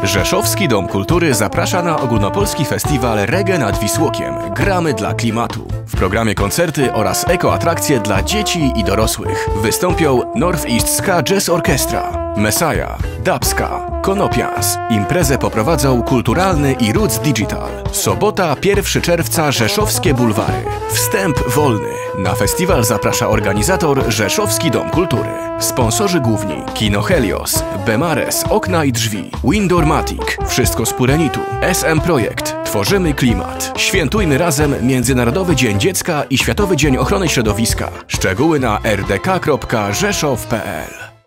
Rzeszowski Dom Kultury zaprasza na ogólnopolski festiwal Reggae nad Wisłokiem. Gramy dla klimatu. W programie koncerty oraz ekoatrakcje dla dzieci i dorosłych. Wystąpią Northeast Ska Jazz Orchestra, Messiah, Dubska, Konopians. Imprezę poprowadzą Kulturalny i Roots Digital. Sobota, 1 czerwca, Rzeszowskie Bulwary. Wstęp wolny. Na festiwal zaprasza organizator Rzeszowski Dom Kultury. Sponsorzy główni: Kino Helios, Bemares Okna i Drzwi, Windormatic, Wszystko z Purenitu, SM Projekt, Tworzymy Klimat. Świętujmy razem Międzynarodowy Dzień Dziecka i Światowy Dzień Ochrony Środowiska. Szczegóły na rdk.rzeszow.pl.